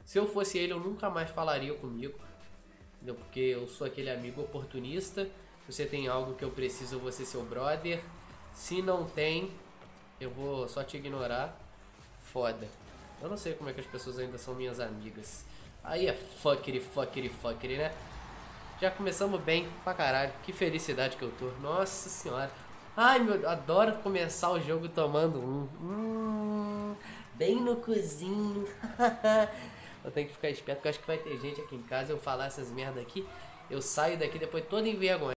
Se eu fosse ele, eu nunca mais falaria comigo, entendeu? Porque eu sou aquele amigo oportunista. Se você tem algo que eu preciso, eu vou ser seu brother. Se não tem, eu vou só te ignorar. Foda. Eu não sei como é que as pessoas ainda são minhas amigas. Aí é fuckity, né? Já começamos bem pra caralho. Que felicidade que eu tô. Nossa senhora. Ai, meu, adoro começar o jogo tomando bem no cozinho. Eu tenho que ficar esperto porque eu acho que vai ter gente aqui em casa. Eu falar essas merda aqui, eu saio daqui depois todo envergonhado.